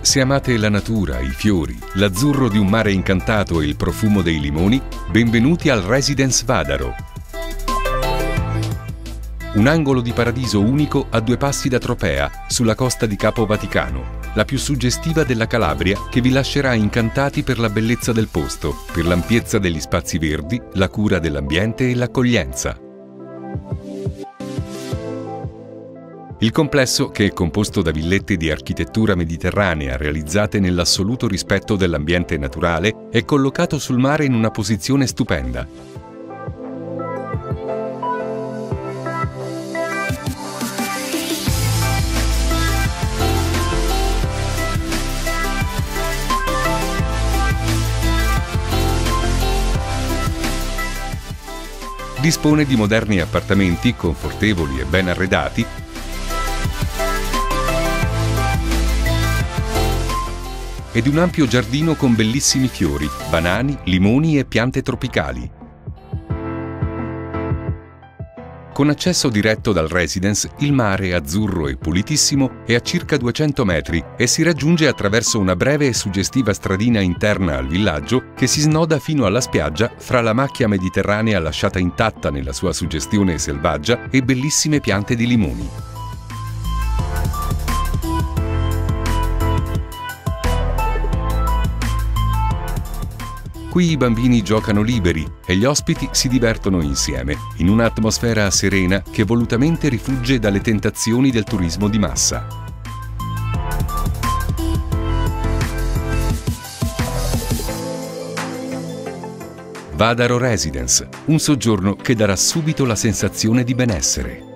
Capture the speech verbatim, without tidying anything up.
Se amate la natura, i fiori, l'azzurro di un mare incantato e il profumo dei limoni, benvenuti al Residence Vadaro. Un angolo di paradiso unico a due passi da Tropea, sulla costa di Capo Vaticano, la più suggestiva della Calabria, che vi lascerà incantati per la bellezza del posto, per l'ampiezza degli spazi verdi, la cura dell'ambiente e l'accoglienza. Il complesso, che è composto da villette di architettura mediterranea realizzate nell'assoluto rispetto dell'ambiente naturale, è collocato sul mare in una posizione stupenda. Dispone di moderni appartamenti confortevoli e ben arredati ed un ampio giardino con bellissimi fiori, banani, limoni e piante tropicali. Con accesso diretto dal residence, il mare, azzurro e pulitissimo, è a circa duecento metri e si raggiunge attraverso una breve e suggestiva stradina interna al villaggio che si snoda fino alla spiaggia fra la macchia mediterranea lasciata intatta nella sua suggestione selvaggia e bellissime piante di limoni. Qui i bambini giocano liberi e gli ospiti si divertono insieme, in un'atmosfera serena che volutamente rifugge dalle tentazioni del turismo di massa. Vadaro Residence, un soggiorno che darà subito la sensazione di benessere.